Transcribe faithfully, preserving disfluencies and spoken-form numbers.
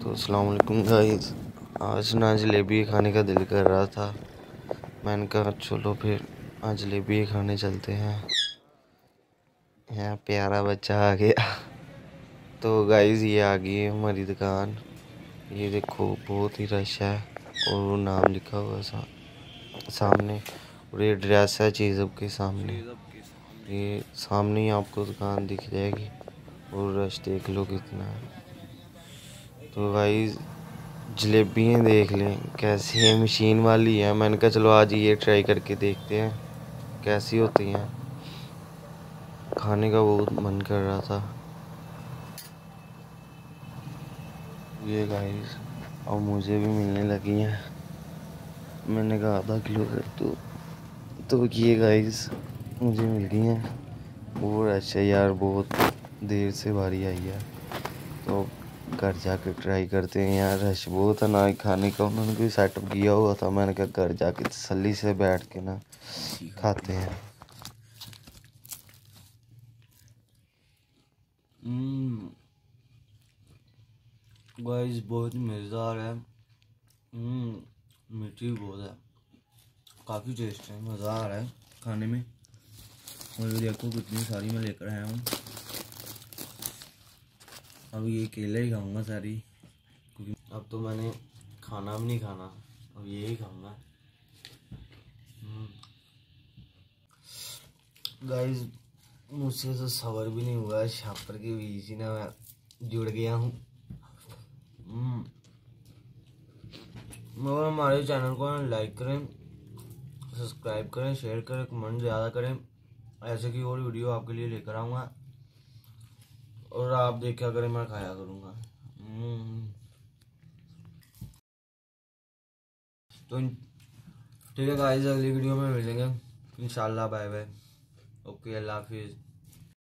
तो अस्सलाम वालेकुम गाइस। आज ना जलेबी खाने का दिल कर रहा था। मैंने कहा चलो फिर आज जलेबी खाने चलते हैं। यहाँ प्यारा बच्चा आ गया। तो गाइस ये आ गई है हमारी दुकान। ये देखो बहुत ही रश है और वो नाम लिखा हुआ सा सामने, और ये एड्रेस है चीज़ के सामने। ये सामने ही आपको दुकान दिख जाएगी और रश देख लो कितना है। तो गाइस जलेबियाँ देख लें कैसी है, मशीन वाली है। मैंने कहा चलो आज ये ट्राई करके देखते हैं कैसी होती हैं। खाने का बहुत मन कर रहा था। ये गाइस अब मुझे भी मिलने लगी हैं। मैंने कहा आधा किलो कर दो, तो ये गाइस मुझे मिल गई हैं। और अच्छा यार बहुत देर से बारी आई है, तो घर जाके ट्राई करते हैं। यार रश बहुत है ना, खाने का उन्होंने कोई सेटअप किया हुआ था। मैंने कहा घर जाके तसल्ली से बैठ के ना खाते हैं। गाइस बहुत मज़ेदार है। मीठी भी बहुत है, काफ़ी टेस्ट है, मज़ा आ रहा है खाने में। और ये देखो कितनी सारी मैं लेकर आया हूँ। अब ये केले ही खाऊंगा सारी, क्योंकि अब तो मैंने खाना भी नहीं खाना, अब ये ही खाऊंगा। गाइस मुझसे तो सबर भी नहीं हुआ, छापर के बीच ही ना मैं जुड़ गया हूँ। मगर हमारे चैनल को लाइक करें, सब्सक्राइब करें, शेयर करें, कमेंट ज़्यादा करें। ऐसे की और वीडियो आपके लिए लेकर आऊँगा और आप देखा करें, मैं खाया करूँगा। तो ठीक है गाइस, अगली वीडियो में मिलेंगे इंशाल्लाह। Bye bye. ओके, अल्लाह हाफिज़।